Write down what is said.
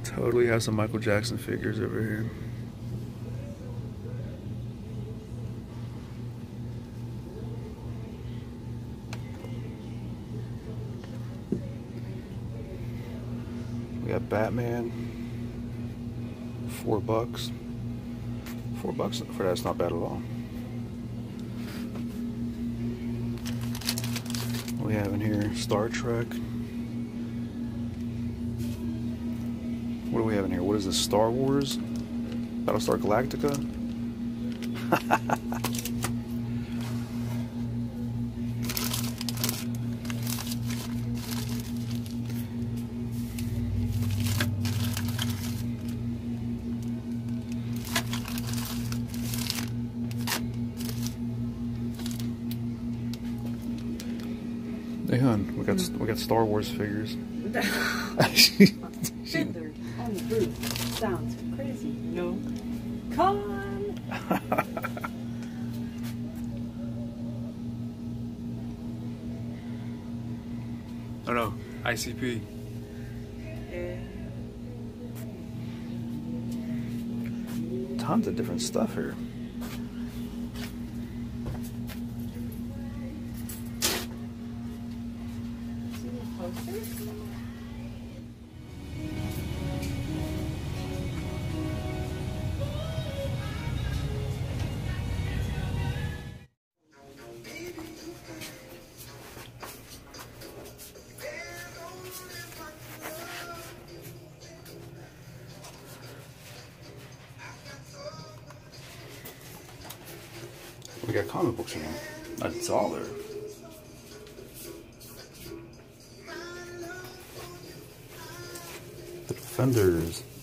Totally have some Michael Jackson figures over here. We got Batman. $4. $4 for that's not bad at all. We have in here Star Trek. What do we have in here? What is this? Star Wars? Battlestar Galactica? Hey, hon, we got Star Wars figures. Fiddler on the roof sounds crazy. No, come on. Oh no, ICP. Yeah. Tons of different stuff here. See the posters? We got comic books in here. That's all there. The Defenders.